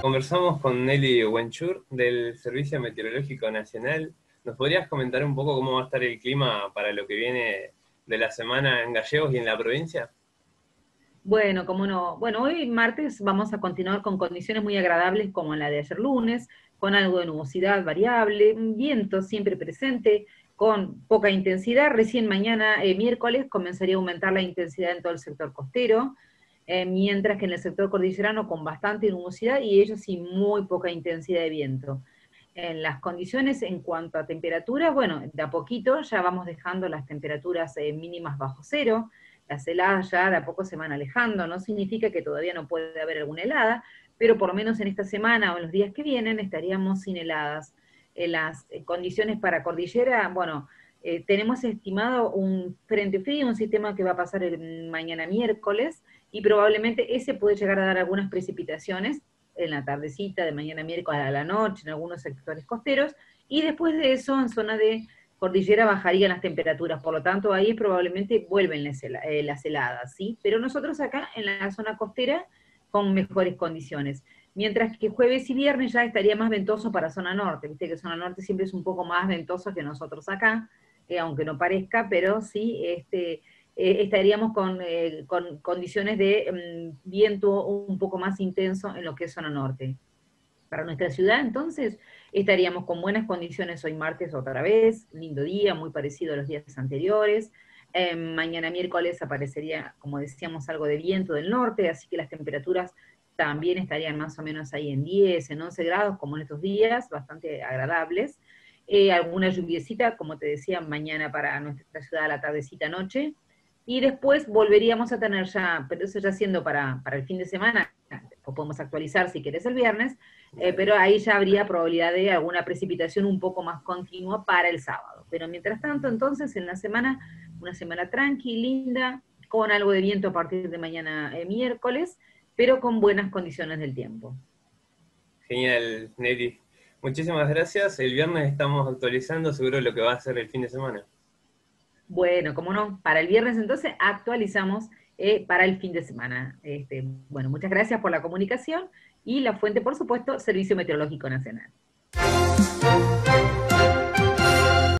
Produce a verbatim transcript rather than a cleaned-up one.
Conversamos con Nelly Wenchur del Servicio Meteorológico Nacional. ¿Nos podrías comentar un poco cómo va a estar el clima para lo que viene de la semana en Gallegos y en la provincia? Bueno, como no. Bueno, hoy martes vamos a continuar con condiciones muy agradables como la de ayer lunes, con algo de nubosidad variable, un viento siempre presente, con poca intensidad. Recién mañana, eh, miércoles, comenzaría a aumentar la intensidad en todo el sector costero, eh, mientras que en el sector cordillerano con bastante nubosidad y ellos sí muy poca intensidad de viento. En las condiciones en cuanto a temperatura, bueno, de a poquito ya vamos dejando las temperaturas eh, mínimas bajo cero, las heladas ya de a poco se van alejando, no significa que todavía no puede haber alguna helada, pero por lo menos en esta semana o en los días que vienen estaríamos sin heladas. En las eh, condiciones para cordillera, bueno, eh, tenemos estimado un frente frío, un sistema que va a pasar el mañana miércoles, y probablemente ese puede llegar a dar algunas precipitaciones en la tardecita de mañana miércoles a la noche en algunos sectores costeros, y después de eso en zona de cordillera bajarían las temperaturas, por lo tanto ahí probablemente vuelven las, eh, las heladas, ¿sí? Pero nosotros acá en la zona costera con mejores condiciones. Mientras que jueves y viernes ya estaría más ventoso para zona norte, viste que zona norte siempre es un poco más ventoso que nosotros acá, eh, aunque no parezca, pero sí, este, eh, estaríamos con, eh, con condiciones de um, viento un poco más intenso en lo que es zona norte. Para nuestra ciudad, entonces, estaríamos con buenas condiciones hoy martes otra vez, lindo día, muy parecido a los días anteriores. Eh, mañana miércoles aparecería, como decíamos, algo de viento del norte, así que las temperaturas también estarían más o menos ahí en diez, en once grados, como en estos días, bastante agradables. Eh, alguna lluviecita, como te decía, mañana para nuestra ciudad a la tardecita noche. Y después volveríamos a tener ya, pero eso ya siendo para, para el fin de semana, o podemos actualizar si querés el viernes, eh, pero ahí ya habría probabilidad de alguna precipitación un poco más continua para el sábado. Pero mientras tanto, entonces, en la semana, una semana tranqui, linda, con algo de viento a partir de mañana eh, miércoles, pero con buenas condiciones del tiempo. Genial, Nelly. Muchísimas gracias. El viernes estamos actualizando seguro lo que va a ser el fin de semana. Bueno, como no, para el viernes entonces actualizamos eh, para el fin de semana. Este, bueno, muchas gracias por la comunicación y la fuente, por supuesto, Servicio Meteorológico Nacional.